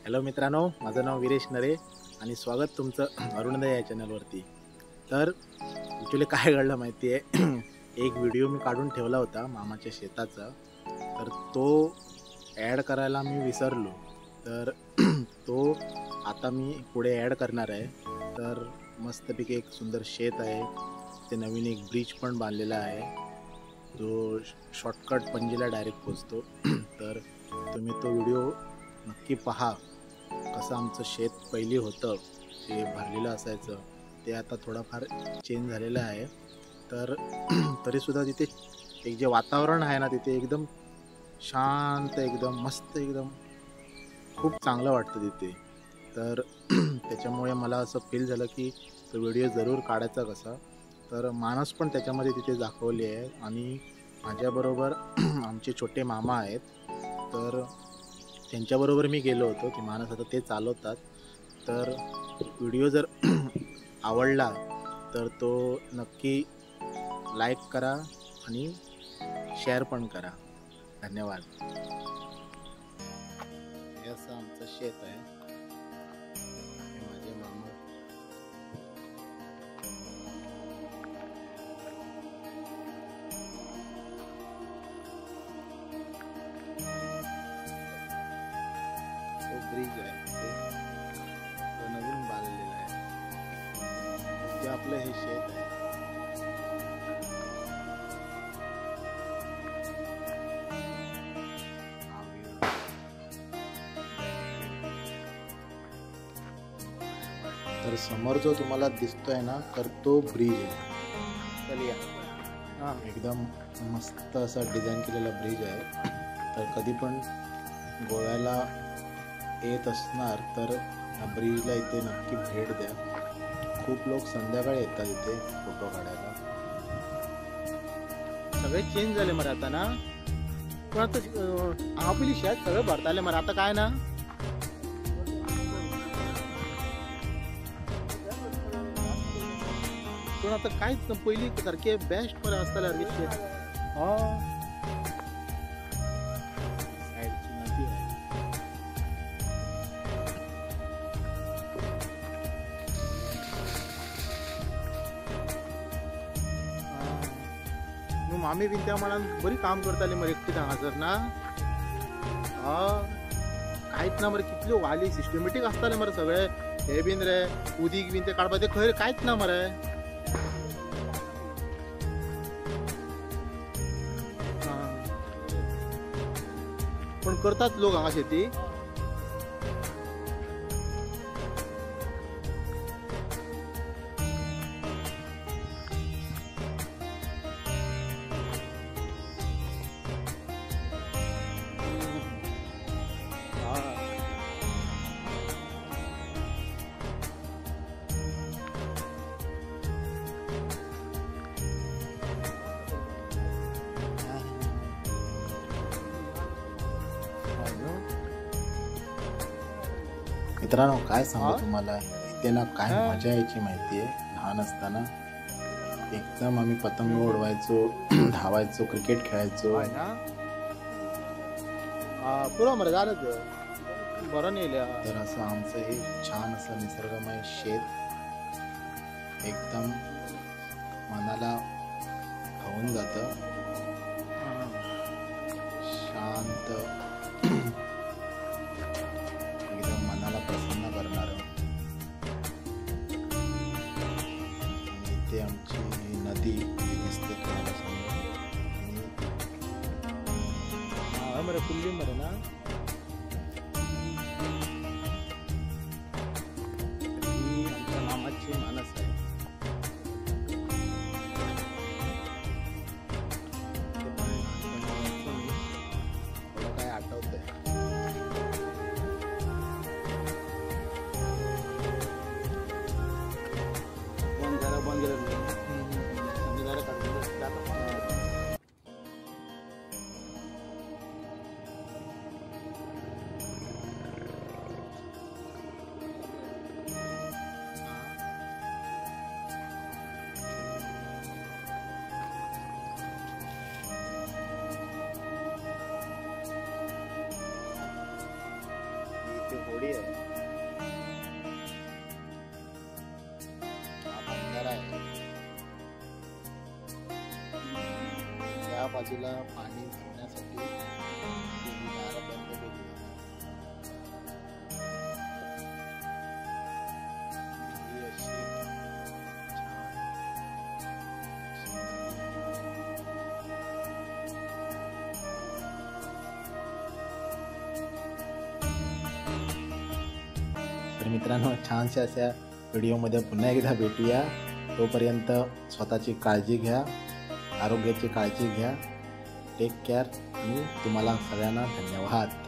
Hello मित्रांनो, माझं नाव वीरेश नरे आणि स्वागत तुमचं अरुणोदय या चॅनलवरती. तर ॲक्च्युली काय घडलं माहिती आहे, एक व्हिडिओ मी काढून ठेवला होता मामाच्या शेताचा. तर तो ॲड करायला मी विसरलो. तर तो आता मी पुढे ॲड करणार आहे. तर मस्तपैकी एक सुंदर शेत आहे, ते नवीन एक ब्रिज पण बांधलेला आहे, जो शॉर्टकट पणजीला डायरेक्ट पोचतो. तर तुम्ही तो व्हिडिओ नक्की पहा. कसं आमचं शेत पहिली होतं, ते भरलेलं असायचं, ते आता थोडंफार चेंज झालेलं आहे. तर तरीसुद्धा तिथे एक जे वातावरण आहे ना, तिथे एकदम शांत, एकदम मस्त, एकदम खूप चांगलं वाटतं तिथे. तर त्याच्यामुळे मला असं फील झालं की तो व्हिडिओ जरूर काढायचा कसा. तर माणूस पण त्याच्यामध्ये तिथे दाखवले आहे आणि माझ्याबरोबर आमचे छोटे मामा आहेत. तर त्यांच्याबरोबर मी गेलो होतो. ते माणूस आता ते चालवतात. तर व्हिडिओ जर आवडला तर तो नक्की लाईक करा आणि शेअर पण करा. धन्यवाद. हे असं आमचं शेत आहे. हे माझे मामा. तो ब्रिज आहे, तो नवीन बांधलेला आहे. ते आपलं हे शेत आहे. तर समोर जो तुम्हाला दिसतोय ना, तर तो ब्रिज आहे. चलिया, हां, एकदम मस्त असा डिझाईन केलेला ब्रिज आहे. तर कधी पण गोव्याला येत असणार तर या ब्रिजला इथे नक्की भेट द्या. खूप लोक संध्याकाळी येतात इथे फोटो काढायला. सगळे चेंज झाले मग आता ना, पण आता आपली शेत सगळं भरताले मग आता काय ना. पण आता काहीच पहिली सारखे बेस्ट पण असताना शेत. साईडची नदी आहे. मग मामी बिन त्या मला बरी काम करताले मग एकटी हांगासर ना. काहीच ना मरे, कितल्यो वाली सिस्टमॅटिक असताले मरे सगळे. हे बिन रे उदीक बिन ते काढपा ते खंय काहीच ना मरे. पण करतात लोक हांगा शेती. मित्रांनो, काय सांगू तुम्हाला, इथे ना काय मजा यायची माहिती आहे. लहान असताना एकदम आम्ही पतंग उडवायचो, धावायचो, क्रिकेट खेळायचो. तर असं आमचं हे छान असं निसर्गमय शेत एकदम मनाला भावून जातं. शांत, एकदम मनाला प्रसन्न करणार. इथे आमची नदी दिसते तुम्हाला समोर. आणि कुल्ली मध्ये ना ही आमच्या मामाची माणस आहे. काय आठवत आहे. डोंगरी आहे, हा बंधारा आहे. त्या बाजूला पाणी भरण्यासाठी दारं बंद केली तर मित्रांनो, छानशा अशा व्हिडिओमध्ये पुन्हा एकदा भेटूया. तोपर्यंत स्वतःची काळजी घ्या, आरोग्याची काळजी घ्या. टेक केअर आणि तुम्हाला सगळ्यांना धन्यवाद.